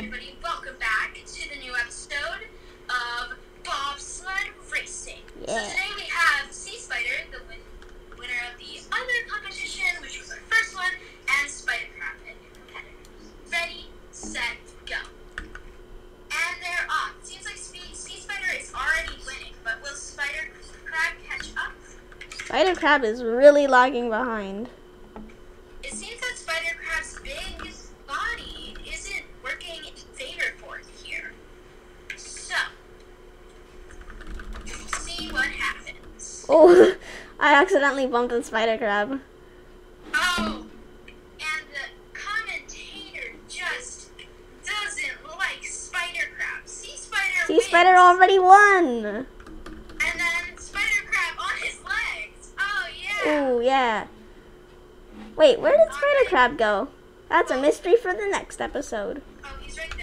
everybody. Welcome back to the new episode of BOBSLED Racing. Yeah. So today we have Sea Spider, the winner of the other competition, which was our first one, and Spider Crab, a new competitor. Ready, set, go. And they're off. It seems like Sea Spider is already winning, but will Spider Crab catch up? Spider Crab is really lagging behind. It seems that Spider Crab's big body isn't working in favor for it here. So, we'll see what happens. Oh, I accidentally bumped the Spider Crab. Oh, and the commentator just doesn't like Spider Crab. Sea Spider Sea wins. Spider already won. And then Spider Crab on his legs. Oh, yeah. Oh, yeah. Wait, where did Spider Crab go? That's a mystery for the next episode. Oh, he's right